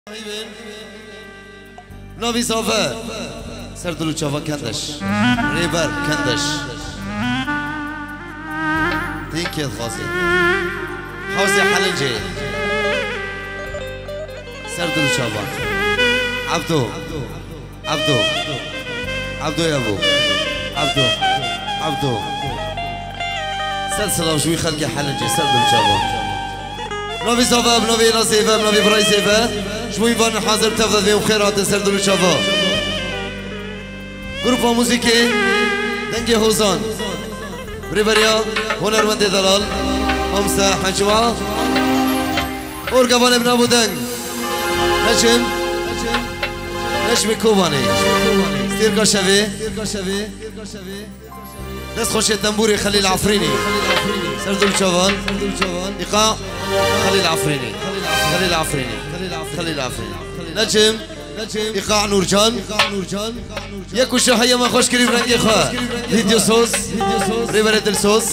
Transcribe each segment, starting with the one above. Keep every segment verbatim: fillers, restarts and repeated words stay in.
نوی صافه سردلو چاوا کندش ریبر کندش دین کید خاصی حوزی حلنجه سردلو چاوا عبدو عبدو عبدو یابو عبدو عبدو سلسله وشوي خلق حلنجه سردلو چاوا نوی صافه بنوی نصیفه بنوی برای صیفه شوي فان حاضر تفضل وخيرات سردلو چاوا گروپ موسیقی دنگ حوزان ریبریا هنرمند دلال امسا حجوا ارگوان ابن ابو دنگ نجم نجم کوبانی ستیرگا شوی دست خوش تنبوری خلیل عفرینی سردلو چاوان ایقاع خلیل عفرینی خلیل عفرینی خلیل عفرینی نجم ایقاع نورجان یک وشه های ما خوش کریم رنگی خواه ویدیو سوز ریبر دل سوز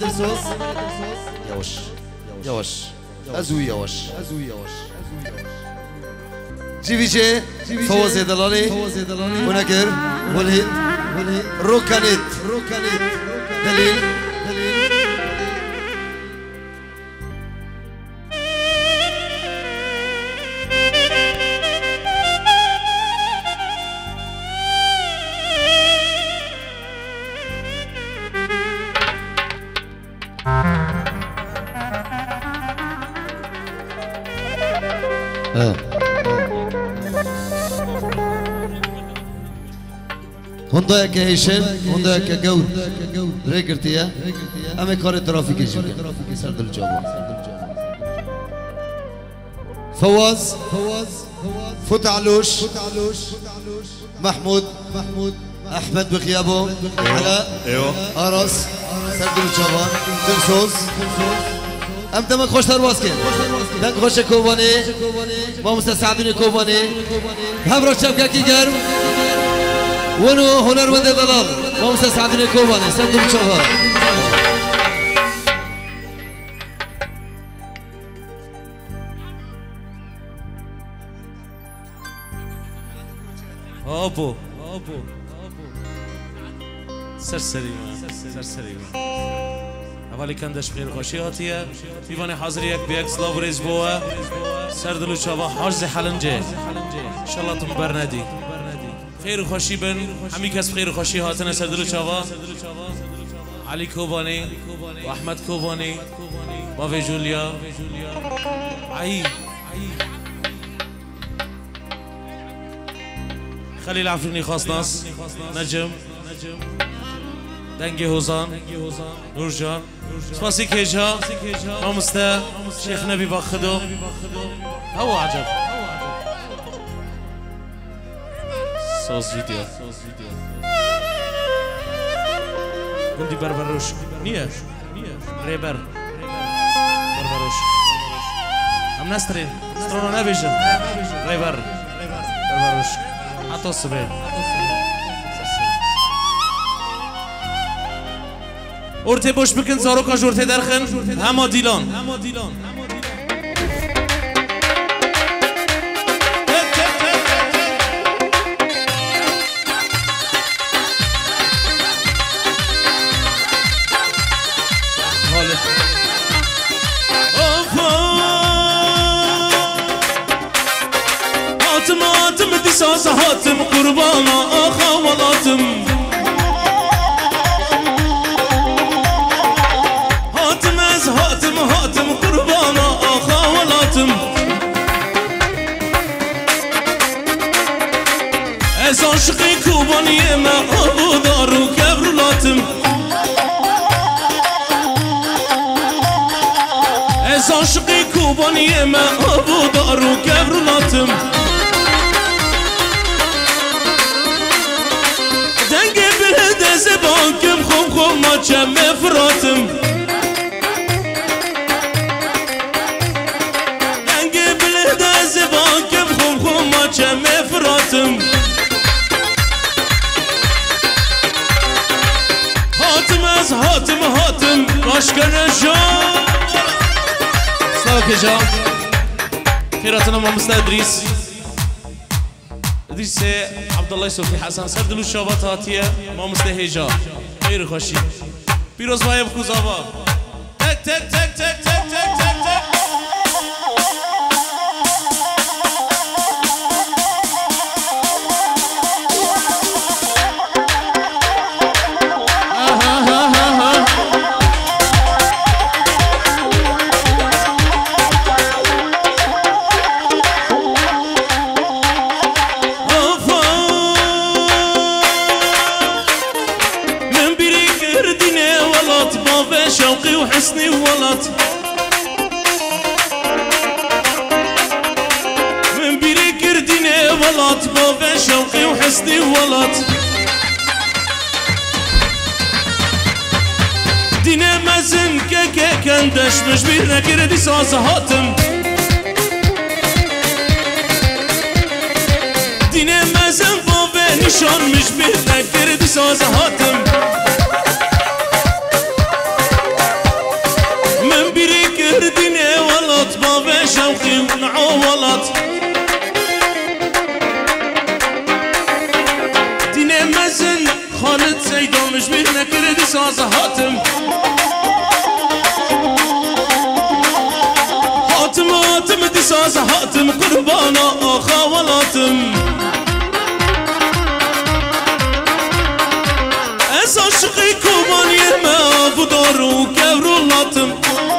یواش یواش ازوی یواش جیوی جه فواز دلالی ونکر ولید روکنید دلیل هنده که هیشن هنده که گود ریگرتیه همه کار ترافیکی جیگه سردلو چاوا فواز فتعلوش محمود احمد بخيابو علاء ارس سردلو چاوا دلسوز ام دمك خوش ترواز كن دنگ خوش کوبانی ما مستسعدين کوبانی هم شبكه کی گرم ونو هنرمند دلال ما مستسعدين کوبانی سردلو چاوا آبو آبو سرسری سرسری اولی کندش بخیر خوشی آتیه دیوان حاضر یک بیک سلاو ریز بوه سردلو چاوا حاجز حلنجه انشالله تم برندی خیر خوشی بن همی کس خیر خوشی هاتن سردلو چاوا علی کوبانی و احمد کوبانی و وی جولیا عی خلیل عفرینی خاص ناس نجم دنگ حوزان نورجان سپاسی کیجا نامسته شیخ نبی باخدو هوا عجب سوز ویدیو گندی بربروش نیه ریبر بربروش هم نسترین سترونو نبیشن ریبر بربروش حتی سبه ارته باش بکن زارو کاش ارته درخن هما دیلان هاتم هاتم دیساز هاتم قربانا آخا ولاتم هاتم هاتم قربانا آخا ولاتم از عاشقی کوبانی ما آبو دارو کبرولاتم از عاشقی کوبانی ما آبو دارو کبرولاتم دنگ بلده زبانکم خوم خوم ما چم افراتم زبانكم خوم خوم ما كم افراتم هاتم از هاتم هاتم باشكن جان سلاو كجا خيراتنا ما مستدريس ديسي عبد الله يوسف حسن سردلو شابات هاتيه ما مستهجا خير خوشي بيروز باي بكو زابا تك تك تك تك تك تك تك تك شوقي وحسني وولط من بيري كرديني ولط بابا شوقي وحسني وولط دينا مزن كيكي كندش مش بيرنا كردي ساز هاتم دينا مزن بابا نشان مش بيرنا كردي ساز هاتم كرديني ولط بابا شوقي ونعو ولط ديني مزن خالد سيدو مش بيرنا كردي ساز هاتم هاتم هاتم دي ساز هاتم قربانا آخا ولاتم اس عشقي كوبان يما بدارو كورو لاتم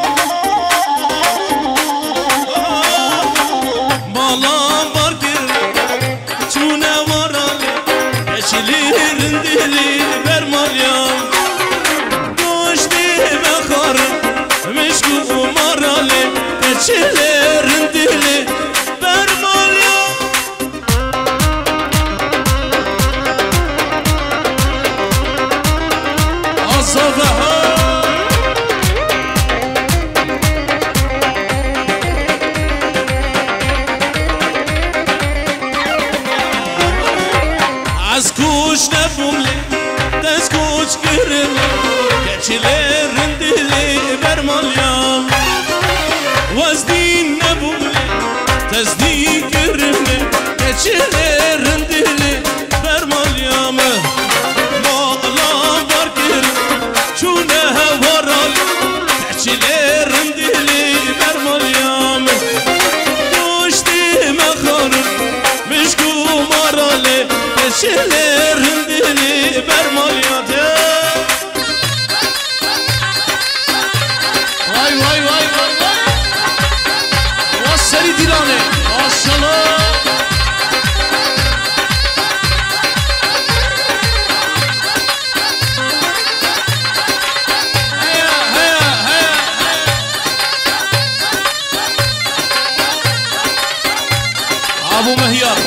رندلي برماليام دوشتي بخار مشكو مرالي كشلي رندلي برماليام أصابها عزكوش نفهملي تسكوش كرملي كتشلي رندلي برماليام وزدين نفهملي تزدين كرملي كتشلي رندلي برماليام ما الله باركر شونها ورالي كتشلي رندلي برماليام دوشتي مخار مشكو مرالي شلي رندلي برمالياتي واي واي واي واي وصلي ديلاني ما شاء الله هيا هيا هيا ابو مهيار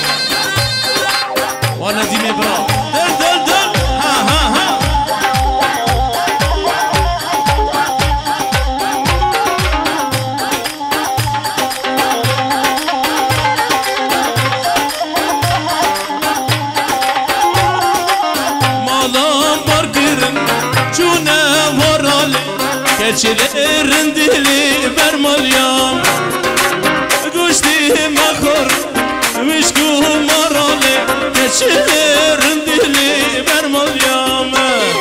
وانا ديمي برا دل دل دل ها ها ها مالام برگرن چونه ورالي كچلي رندلي برماليام گوشتي مخور مشكو مرالي كشلي رندلي برماليام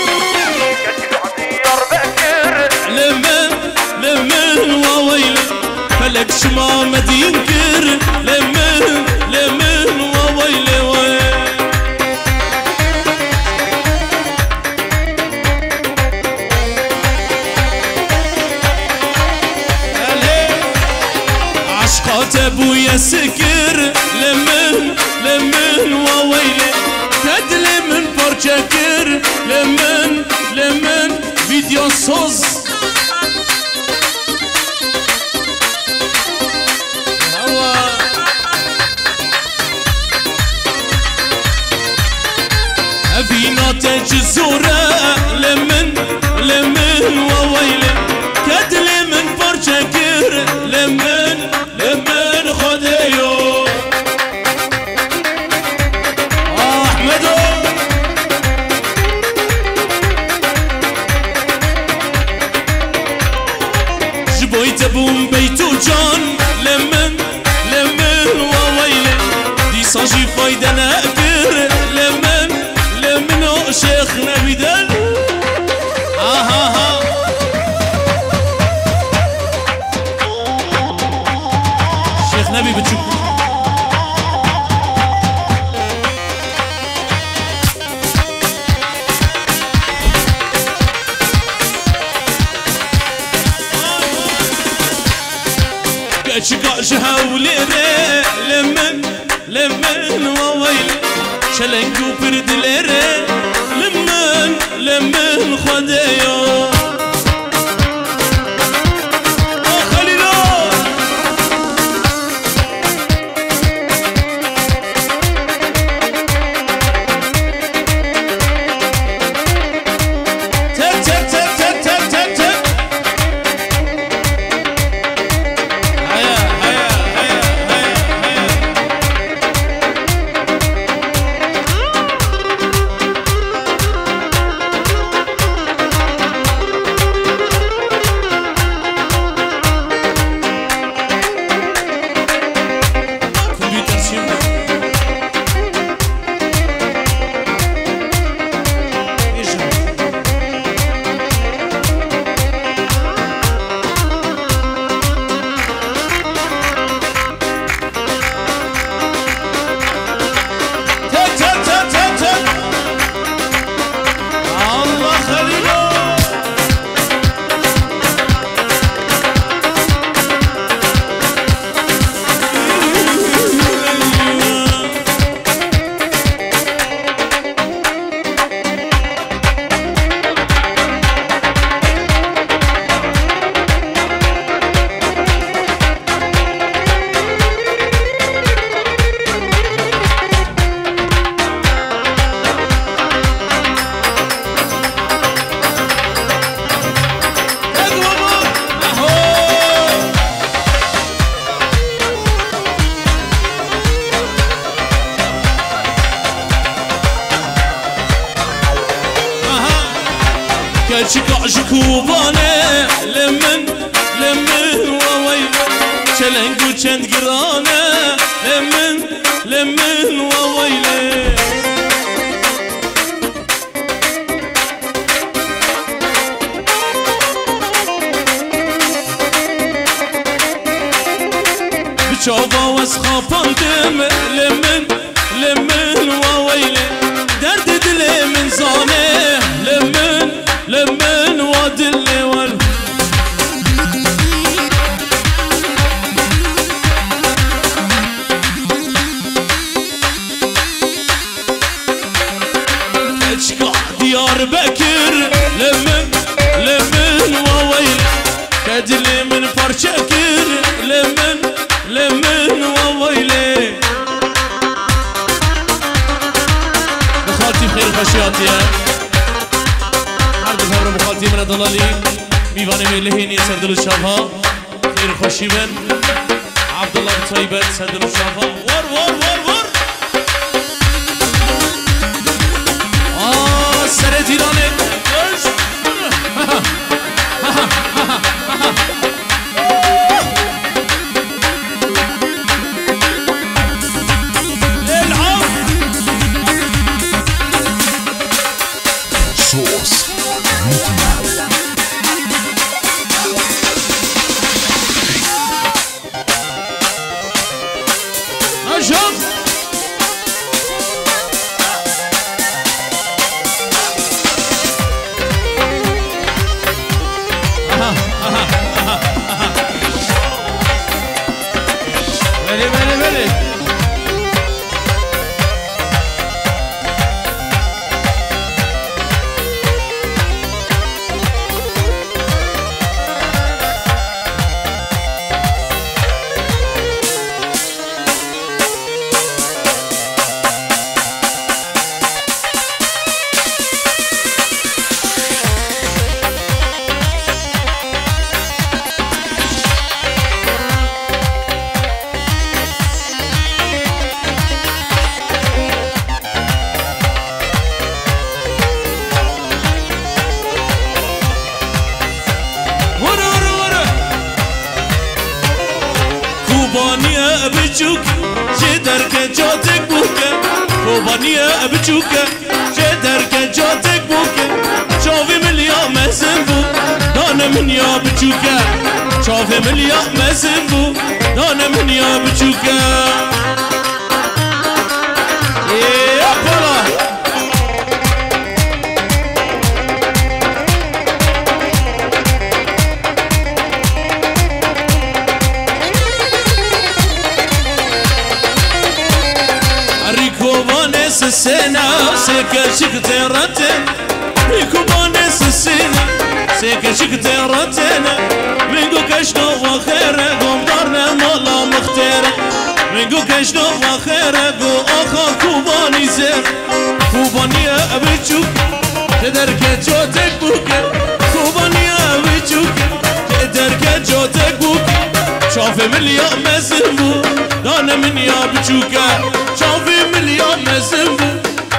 لمن لمن وويلي فلك شما مدينكر لمن لمن وويلي ويلي عشقات ابويا سكر لمن لمن وويلي تدلي من برشكر لمن لمن فيديو صوز أبينا تجزورة لمن لمن وويلي تدلي من برشكر لمن لمن خديو جبويت بوم بيتو جان لمن لمن وويلي دي صاجي فايدة نأكر لمن لمن شيخ نبي دل ها ها ها شيخ نبي بتشوف كاش هاولي لمن لمن وويل شلنكو بردلره لمن لمن خديو شكوبانه لمن لمن وويل چلنگو چند گرانه لمن لمن وويل بچاوا واسخاپاندم لمن لمن وويل درد دل من زانه لمن لمن وادلي ول اشكع ديار بكر لمن لمن وويل كدلي من فرشكر لمن لمن وويل بخالتي بخير خشياتي هر بخالتي من دلالي ميوانه ملهيني سردل الشافها خير خوشي بن عبد الله بطيبت سردل الشافها ور ور ور ور آه سرت ایرانه بچوک چه درک جاتک بوکم خوبانیه بچوکه چه درک جاتک بوکه چاوی ملیا مزن بو دانه منیا بچوکه چاوی ملیا مزن بو دانه منیا بچوکه ای اپلا سسنا سيكا شكتي رتن ريكوباني سسنا سيكا شكتي رتن منقو كشنو وخيرة قوم دارنا مولا مختارة منقو كشنو وخيرة قو اخا كوباني زير كوباني ابيتشوك تدرك جوتك بوكا كوباني ابيتشوك تدرك جوتك بوكا شافي مليا مزنبو دانا من يا بچوكا شافي مليا مزنبو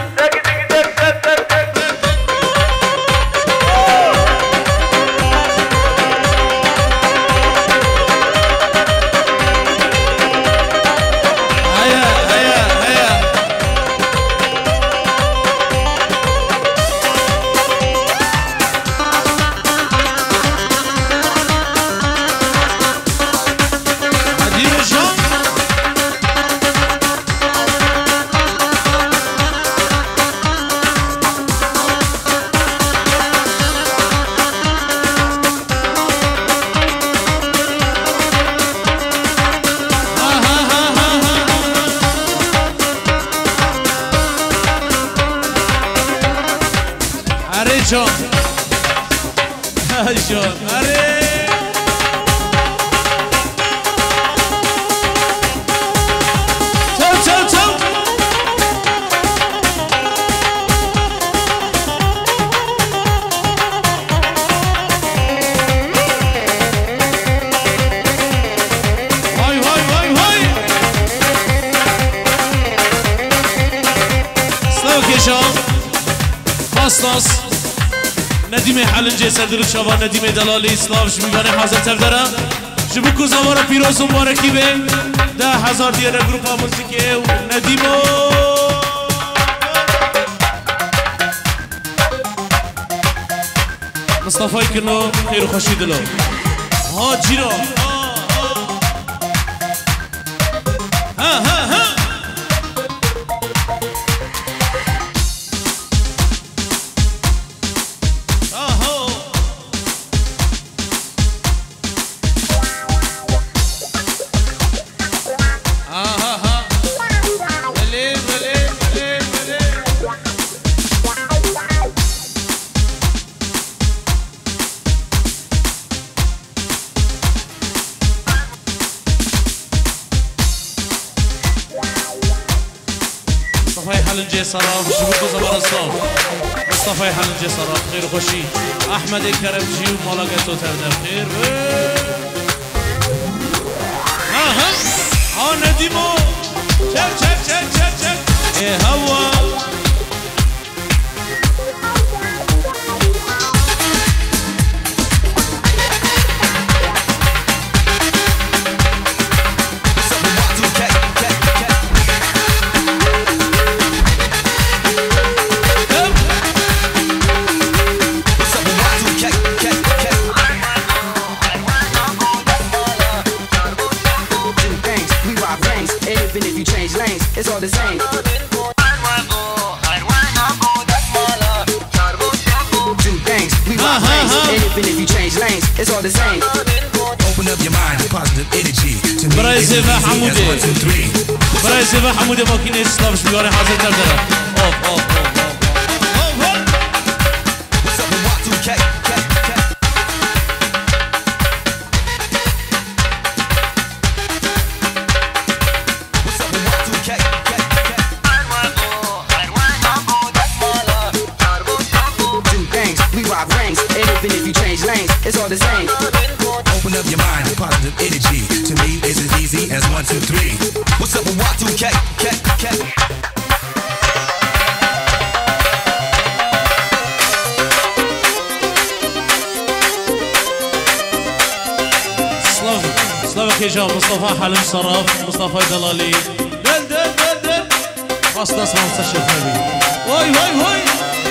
هيا هيا هيا جان جان اره تو تو تو وای وای وای وای سلام کشان خاص ندیم حلنجه سردر شوا ندیم دلالی اسلاف شمیوانه حاضر تفدره جبو کوزاوارا پیروز مبارکی به ده هزار دیره گروپا موسیقی و ندیمو مصطفی کنو خیر و خوشی دلو ها جیرو ها ها ها مصطفى حلنجي صراف شبكو زمان الصوم مصطفى حلنجي صراف خير خوشي احمد كرمجي وملاقته تبدا بخير ها ها ها نديمو شك شك شك شك شك ايه هوا It's all the same. Do things, we rock things, and even if you change lanes, it's all the same. Open up your mind to positive energy. To me, برای it's زیبا easy as حموده one, two, three. برای زیبا حموده ماکینه اسلاف شمیوانه حاضر تفدره اوف اوف اوف What's up with Y two K? What's up with Y two K? Do things, we rock rings, and even if you change lanes, it's all the same. Open up your mind to positive energy. To me, it's as easy as one, two, three. What's up with Y two K? K, K. سلامك يا جماعة مصطفى حلم صراف مصطفى دلالي دل دل دل دل خواست اسمم سشف نبی وای وای وای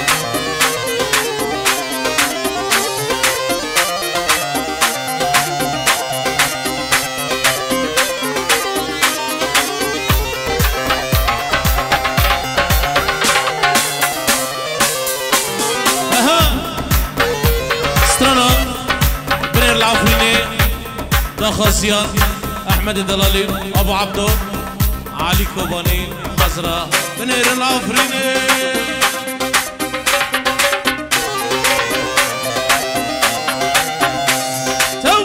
خاصيات احمد الدلالي ابو عبدو علي كوباني خزرة بنير العفريني تو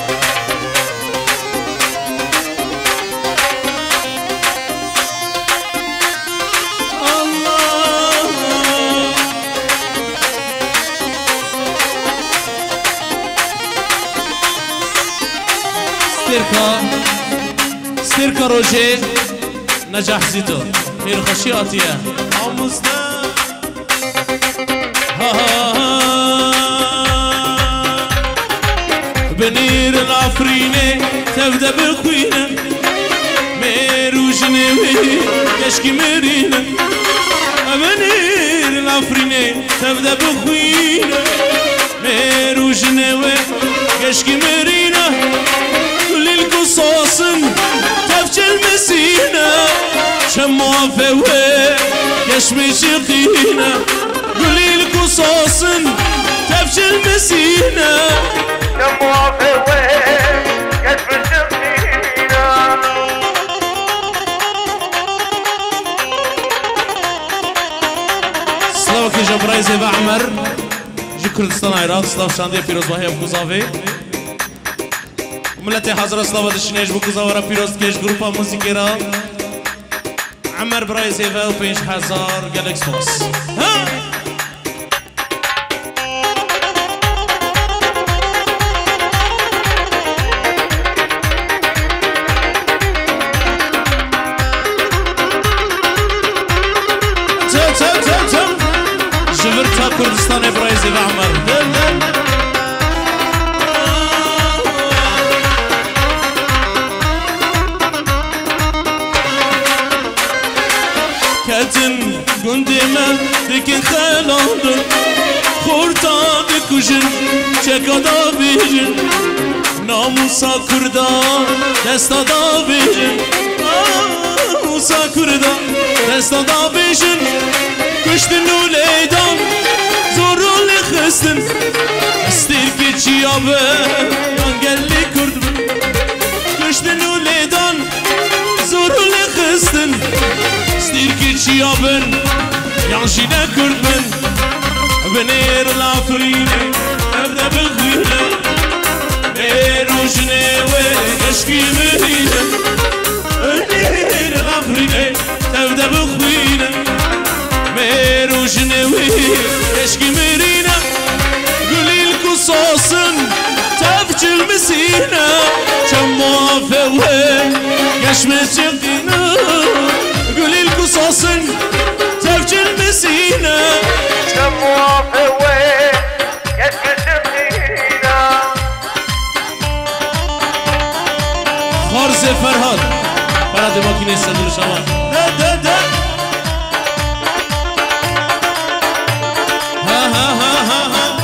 الله ستيركا ستيركا روجي نجاح زيتو خير خشياتية عمسنا بنير العفريني تبدأ بخوينا ميرو جنوي يشكي مرينا بنير العفريني تبدأ بخوينا ميرو جنوي يشكي مرينا كل القصص تفجر المسينا شموا فوي يشمي شقينا كل القصص تفجر المسينا شموا فوي يشمي شقينا سلاوكي جبرايزي بعمر جي كردستان عراق سلاو شاندية فيروز باهي بكوزافي ملتي حضر سلاوة دشنيش بكوزاورا فيروز كيش جروبا موسيقيرا عمر براي سيفا وبينش حزار جالكس فوس ها تم تم تم تم جبرتها كردستان براي سيفا عمر دل دل كاتن قندي من ديكن خلاندن خورتا بكوجن چكا دا بيجن ناموسا كردان دستا دا بيجن ناموسا كردان دستا دا بيجن كشتن وليدان زورو لخستن استير كي چيابه يانگلي كرد كشتن وليدان زورو لخستن استير كي چيابن يانشينا كرد من بنير العفريني ابدا بخوينه ميرو جنوي يشكي مرينه بنير العفريني ابدا بخوينه ميرو جنوي يشكي مرينه قولي القصص تفجي المسينه شموا فوي يشمي شقينا قولي القصص تفجي المسينه شموا فوي يشمي شقينا خارز فرهاد فرهاد ماكينة صدر شوان دا دا دا ها ها ها ها ها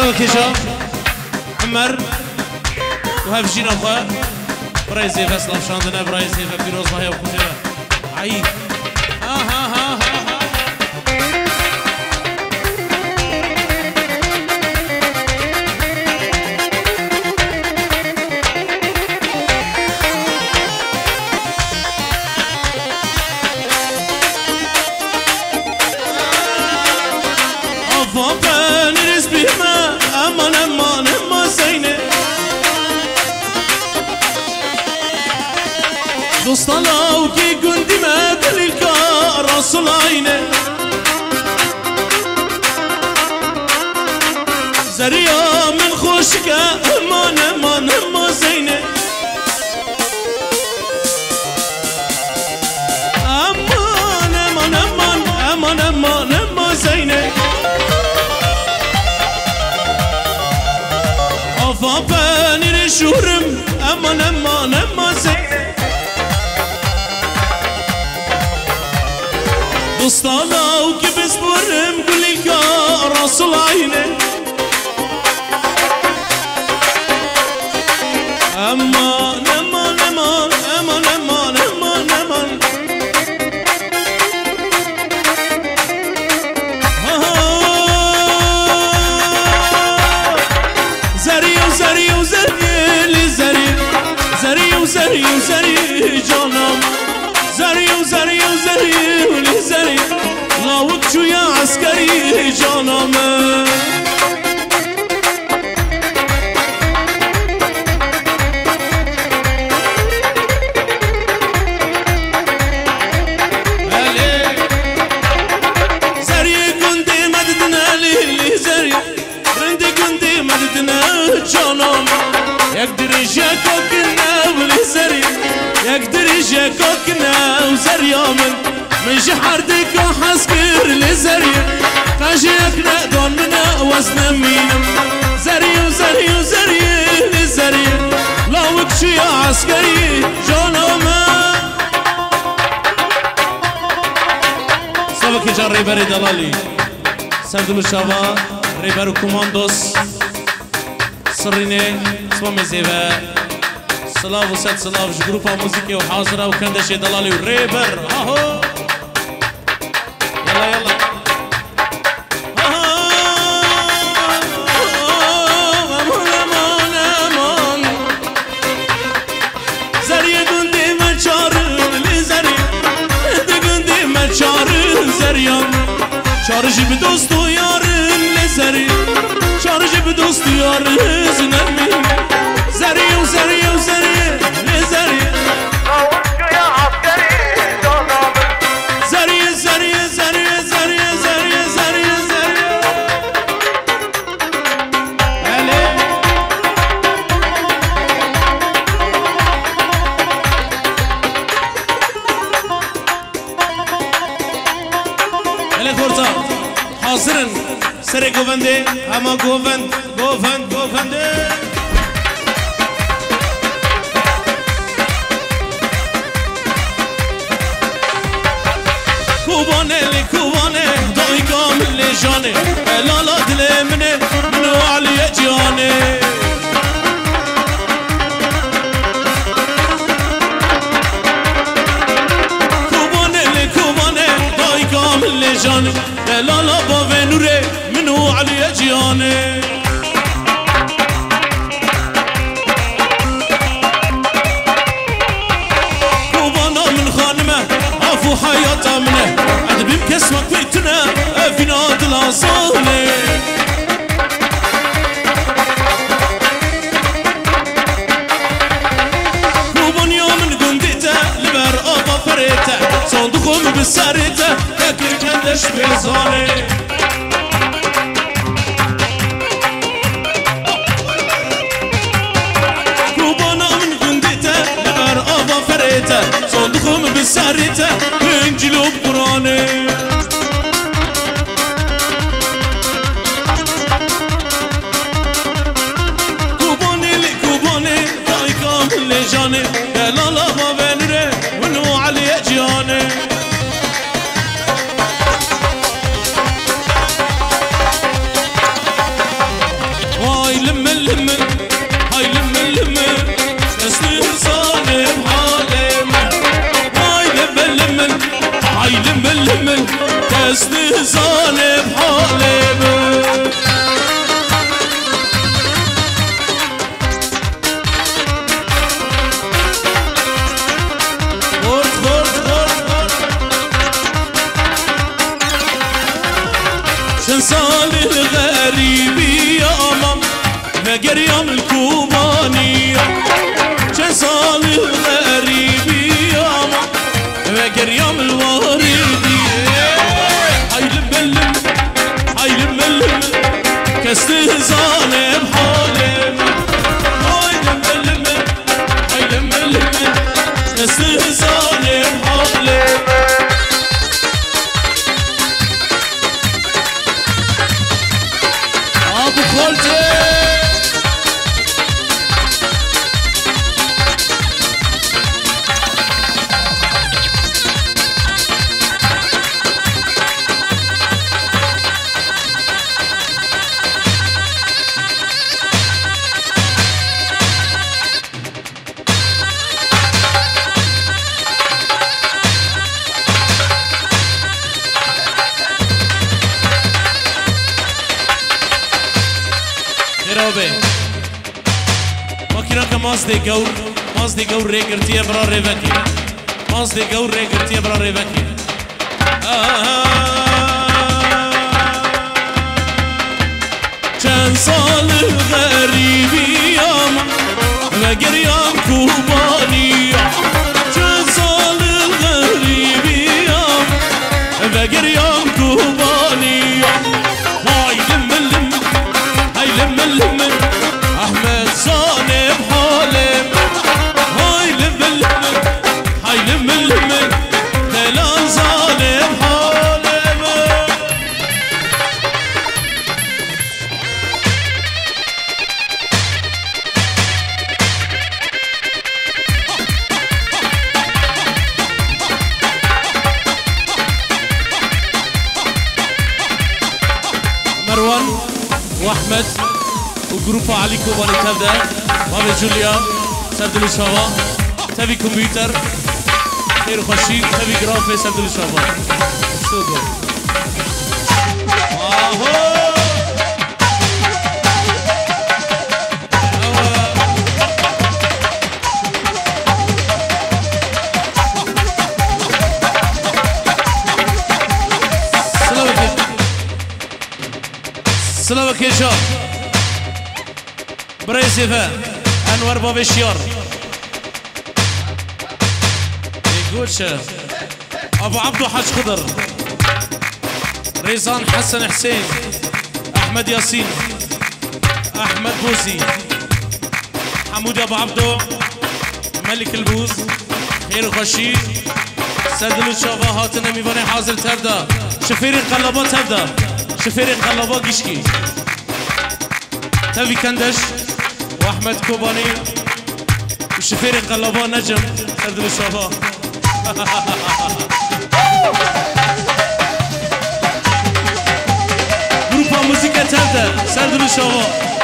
سلام كيشا عمر وهاف جينا خواه براي زيفا سلام شاندنا براي زيفا بيروز ماهي وكوزيفا عيب ها ها ها ها aman aman aman Zeynep دوستالاو کی گندی مدلی کا رسول عینه زریا من خوش که امان امان امان Zeynep امان امان امان امان امان امان Zeynep آفا پنیر شورم امان امان امان Zeynep دوستالاو که بسپرم گلی که رسول عینه امان امان امان امان امان امان امان زری و زری و زری زری زری و زری و زری جانم زری و زری و زری و زری لاوک چویا عسکری جانم زری گندی مددنا لیلی زری رندی گندی مددنا جانم یک دریجه کوکنا ولی زری یک دریجه کوکنا و زریامن من جحردك وحسكر لزري فاجئك نقدر منا وزن مينم زري وزري وزري لزري لو كشي عسكري جانوما سبك جار ريبري دلالي سردلو شابا ريبرو كوماندوس سريني اسمه مزيبا صلاف وست صلاف جروبا موسيقى وحاضرة وكندشي دلالي وريبر اهو يلا يلا امان امان امان زری گندی من چار زری گندی من چار زریان چارجی به دوست و یار زری چارجی به دوست و یار زنمی زری و زری و زری زری حاضرن سر گوونده اما گووند گووند گوونده کوبانه لی کوبانه دای کامل جانه لالا دل منه منو علی جانه کوبانه لی کوبانه دای کامل جانه لالا با ونوره منو علی جانه کوبانا من خانمه عفو حیاتا منه عدبیم کسمک بیتنه افینا دلا صاله کوبانیا من گندیته لبر آبا فریته صندوقم بسریته اکر کندش بزانه کوبانا من گندیته لبر آبا فریته صندوقم بسریته انجیل و قرآنه کوبانه لی کوبانه دای کامل جانه لالا ما بنره ونو علی جانه زانب حالم شن سال الغريبي يا أمام فقر يوم الكوباني شن سال الغريبي يا أمام فقر يوم الواردي هاي لم اللم هاي لم اللم كاستهزان بحالم هاي لم اللم هاي لم اللم كاستهزان بحالم ماز دی گور ماز دی گور ریگرتی برا ریوکی ماز دی گور ریگرتی برا ریوکی چند سال غریبیم و گریم کوبانی چند سال غریبیم و گریم کوبانی های لم لم های لم لم احمد صانب حالم هاي لم لم هاي لم لم دلال صانب حالم مروان واحمد وجروب علي كوباني تبدا بابي جوليا سردل الشوا تبي كمبيوتر خير خشي تبي جرافي سردل الشوا استوديو اهو سلامك يا شباب بريسيفا انور بابي شيار يقولش ابو عبدو حاج خضر ريزان حسن حسين احمد ياسين احمد بوزي حمود ابو عبدو ملك البوز خير خشي سدل الشافا هاتنا ميواني حاضر تبدا شفير القلبات تبدا شفير القلبات قشكي تبي كندش واحمد كوباني وشفير القلبات نجم سدل الشافا جروبا موسيقى تبدا سدل الشافا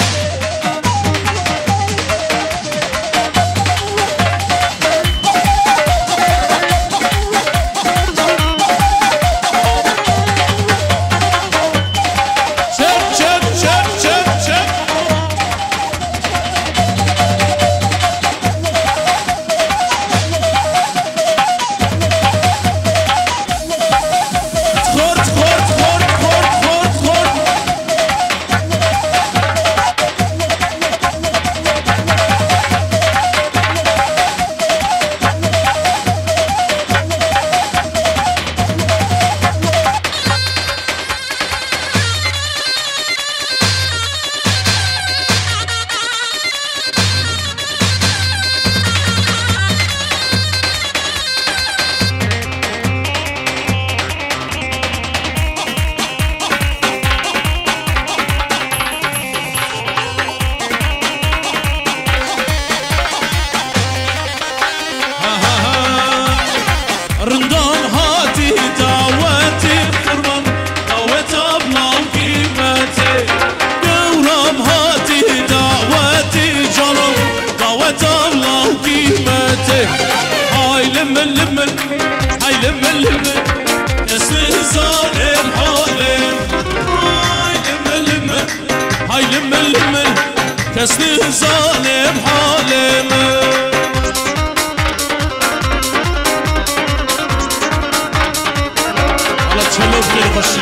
خوشی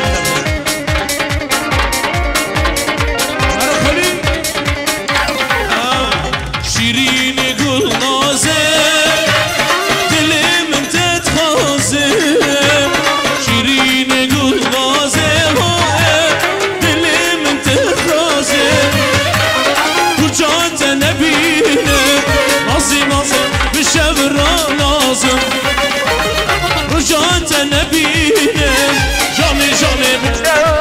شیرین گل نازه دل من تتخازه شیرین گل نازه دل من تتخازه کجات نبینه نازی نازه بشب را نازم کجات نبینه جانه جانه بشب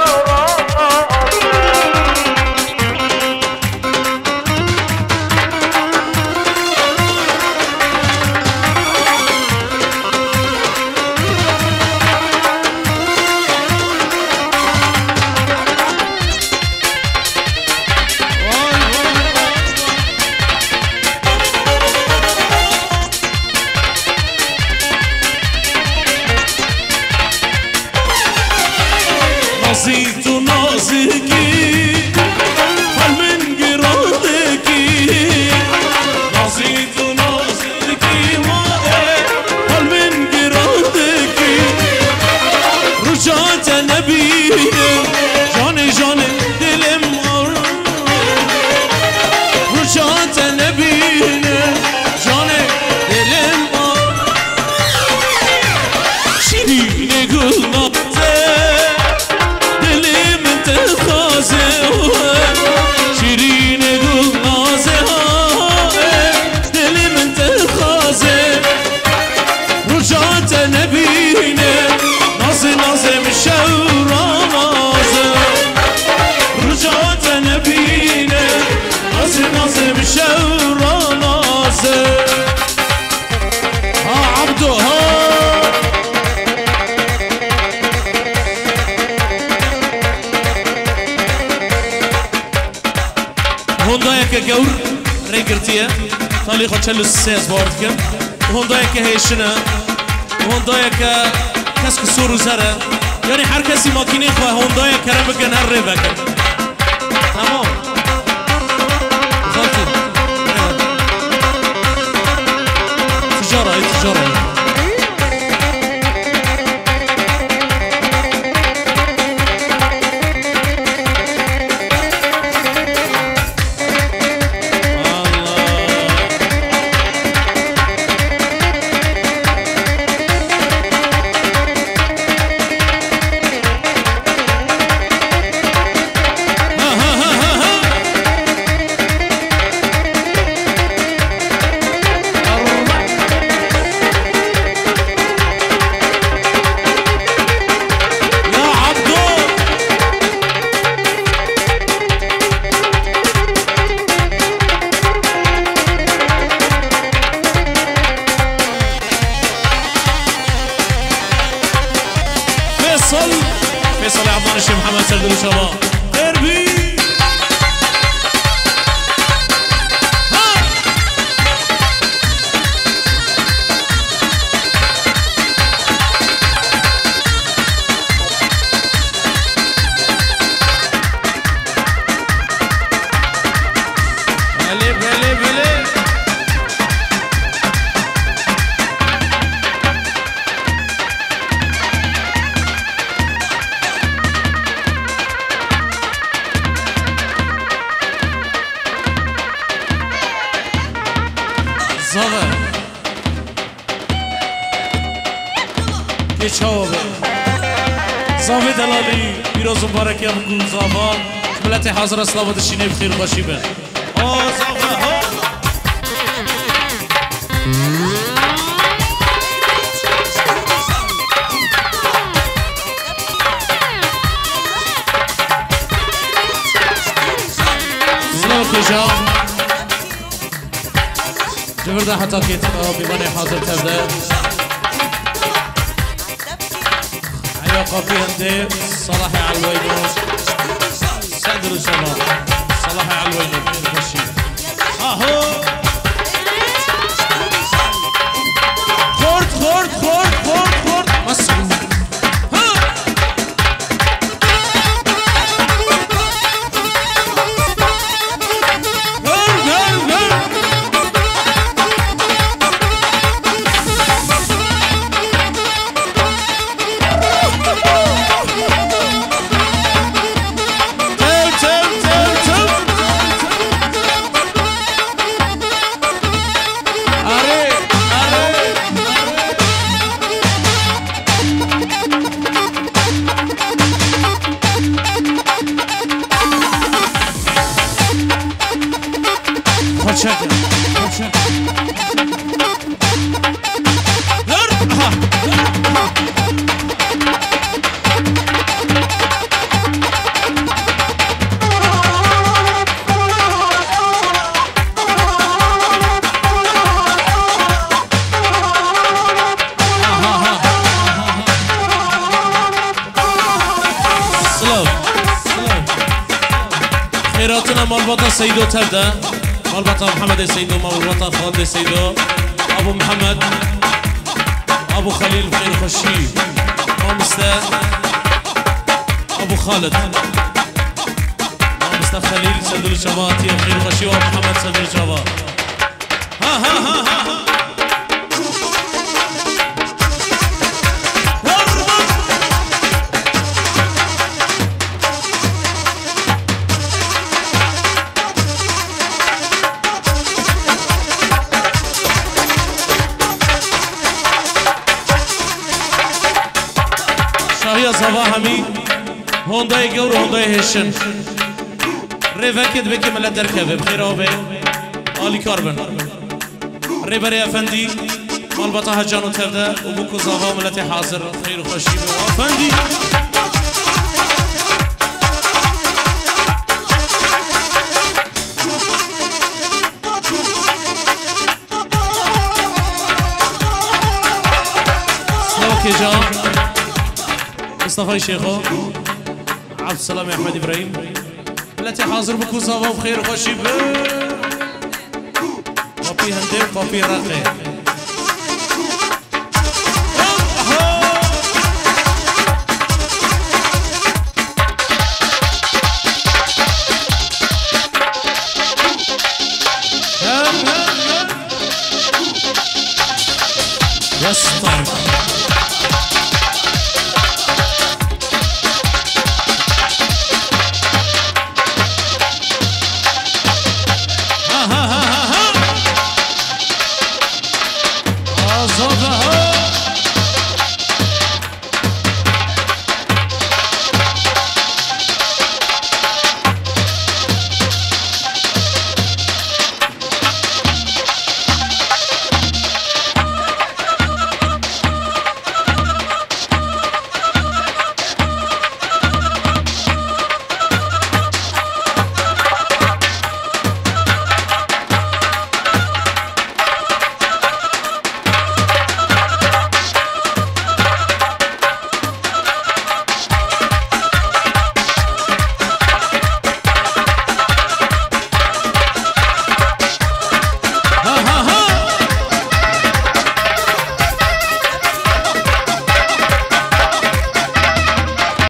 نازی تو نازکی حال من گرادکی نازی تو نازکی حال من گرادکی رجعت نبینه جان جان دلم رجعت نبینه جان دلم شیرین گل نازه شیرین گل نازه دل من تخازه رجعت نبینه نازه نازه مشورا نازه رجعت نبینه نازه نازه مشورا نازه ها عبدو ها هوندايا كجور ريجرتيه طالي خد شلو الساس بارد كم هوندايا كهيشنا هوندايا ك كاسك سورو زرا يعني هر كسي ماكينه خو هوندايا كرم بكن هر ريبك تمام خالتي تجاره هي تجاره فيصل فيصل يا عمان الشيخ محمد سردل شباب اربي هلي هلي هلي زاغه كيشوبه زاوي دلالي بيروز مبارك يا بكون زاوا ملتي حاضر اسلام الشيني بخير باشي به اه زاغه ها سلام خجام جبرده حتی که بیمانه حاضر تبده عیا قافی هنده صلاح علوینو صدر الشباب صلاح علوینو بخشی آهو خورد خورد خورد خورد خورد مسعود خوشك خوشك هر ها خيراتنا مالبطة سيدو تبدأ مالبطة محمد سيدو مالبطة خالد سيدو أبو محمد أبو خليل خير خشي مامستا أبو خالد مامستا خليل سندل الشباتي خير خشي وأبو محمد سندل الشبات ها ها ها ها, ها. شاهی صباح همی هوندای گور هوندای هشن ریوکت بکی ملت درکبه بخیر آبه آلی کاربن ریبری افندی مالبطا هجانو تبده و بکو زاوا ملت حاضر خیر و خوشی و افندی سلام جان مصطفى شيخو عبد السلام يا احمد ابراهيم التي حاضر بكم صباح بخير وخشي بابي هندب بابي راقي